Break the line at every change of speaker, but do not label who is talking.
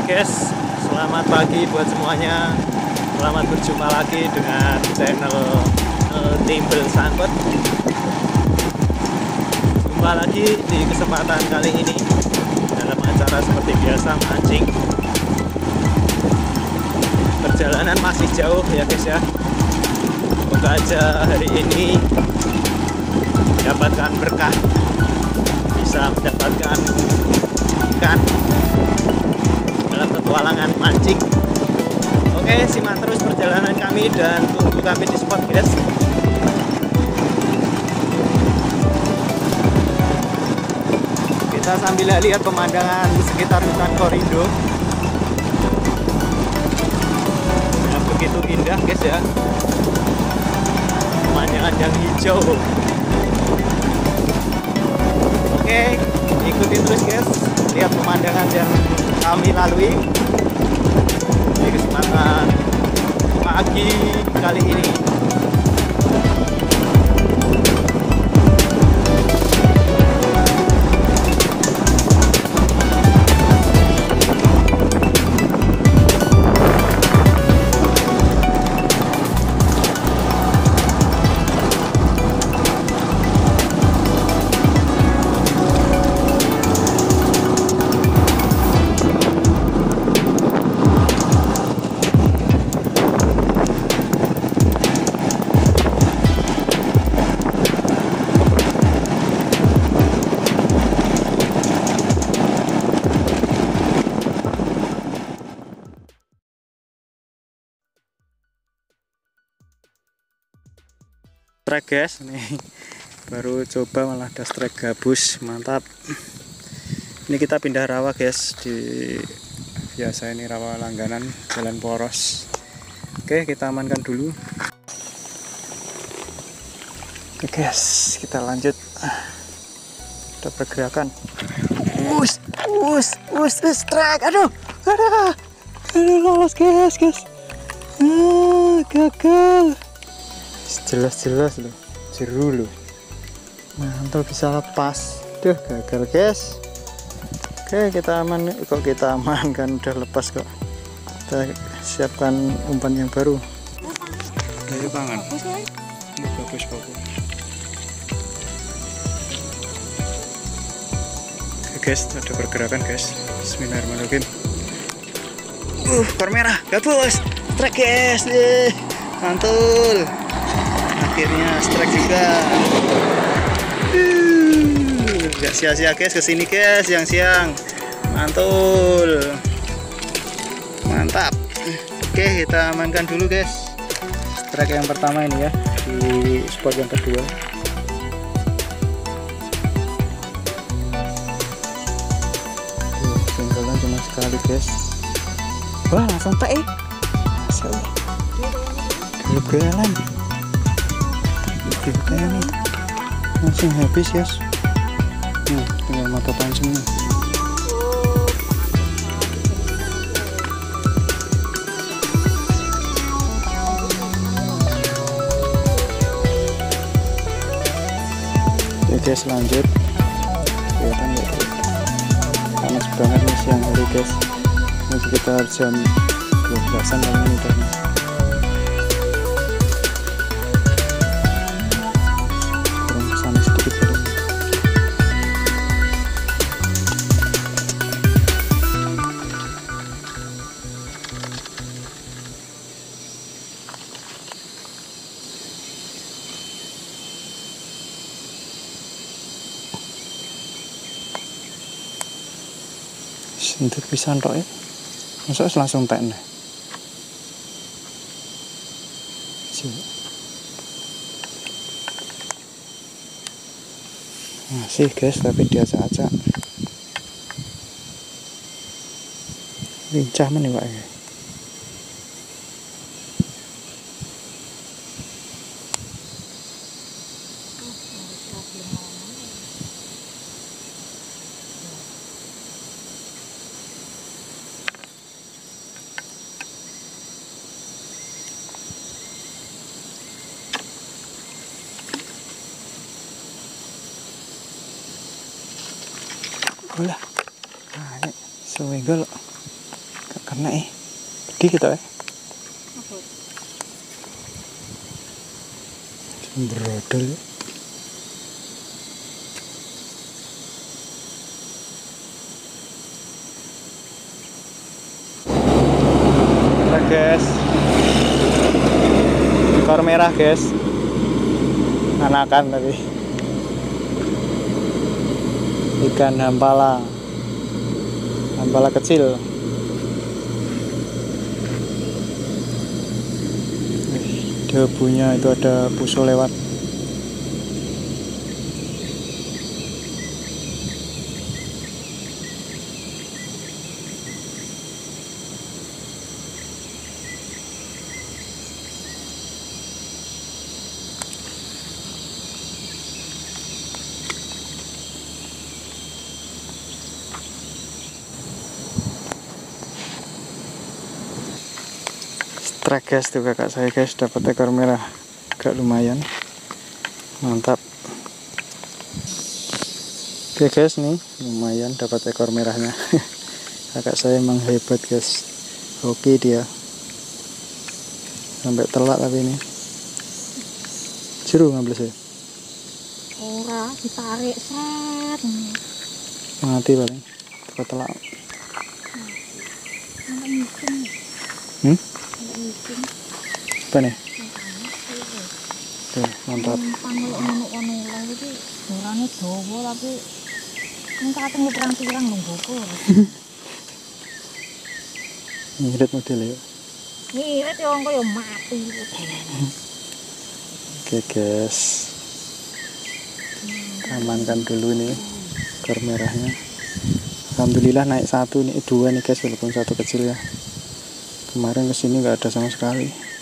guys, selamat pagi buat semuanya. Selamat berjumpa lagi dengan channel Timbel Sangkut. Jumpa lagi di kesempatan kali ini dalam acara seperti biasa mancing. Perjalanan masih jauh ya guys ya. Semoga aja hari ini mendapatkan berkah, bisa mendapatkan ikan dalam petualangan mancing. Oke, simak terus perjalanan kami dan tunggu kami di spot guys. Kita sambil lihat pemandangan sekitar hutan Korindo yang begitu indah guys ya. Pemandangan yang hijau. Oke, ikuti terus guys, lihat pemandangan yang kami lalui di kesempatan pagi kali ini. Strike guys, nih baru coba malah ada strike gabus, mantap. Ini kita pindah rawa guys, di biasa ini rawa langganan jalan poros. Oke, kita amankan dulu. Oke guys, kita lanjut. Ada pergerakan. Strike, aduh lolos guys. Gagal. Jelas loh, jeru loh. Mantap, bisa lepas. Duh, gagal guys. Oke, kita aman. Kok kita aman kan, udah lepas kok. Kita siapkan umpan yang baru. Dari pangan. Bagus. Oke guys, ada pergerakan guys. Bismillahirrahmanirrahim. Kormerah, gabus. Strike guys. Mantul. Akhirnya strike juga. Gak sia-sia guys, kesini guys siang-siang. Mantul, mantap. Oke, kita amankan dulu guys. Strike yang pertama ini ya, di spot yang kedua. Singgalan cuma sekali guys. Wah, langsung tak gagal-galan. Ini langsung habis guys. Tinggal mata pancingnya. Oke guys, lanjut. Kelihatan ya, panas banget nih siang hari guys. Ini sekitar jam 12-an kali ini tadi. Untuk bisa ntok ya, masuk langsung tek nih. Masih guys, tapi dia acak-acak. Lincah mana pak ya? Ulah, nah ini sewegel. kena gede kita brodol. Nah guys, ekor merah guys, anakan tapi ikan hampala kecil. Debunya itu ada puso lewat. Strike guys, tuh kakak saya guys dapat ekor merah agak lumayan mantap. Oke guys, nih lumayan dapat ekor merahnya. Kakak saya emang hebat guys, oke dia sampai telak. Tapi ini seru ngambil saya
ora ditarik set
mati paling telak. Apa nih? Oke, mantap.
Orangnya dawa tapi ini katanya pirang-pirang nungguku.
Ngirit model ya.
Ngirit ya kok ya mati.
Oke guys, amankan dulu nih ekor merahnya. Alhamdulillah naik satu nih, dua nih guys, walaupun satu kecil ya. Kemarin kesini nggak ada sama sekali.